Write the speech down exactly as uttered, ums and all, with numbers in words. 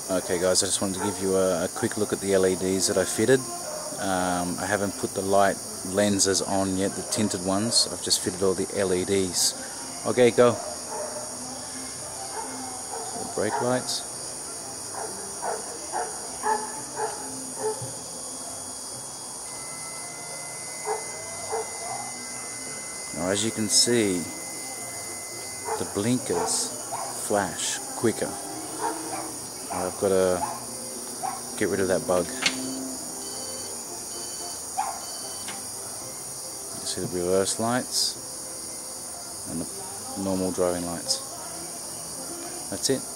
Okay guys, I just wanted to give you a, a quick look at the L E Ds that I fitted. Um, I haven't put the light lenses on yet, the tinted ones. I've just fitted all the L E Ds. Okay, go. The brake lights. Now as you can see, the blinkers flash quicker. I've got to get rid of that bug. You see the reverse lights and the normal driving lights. That's it.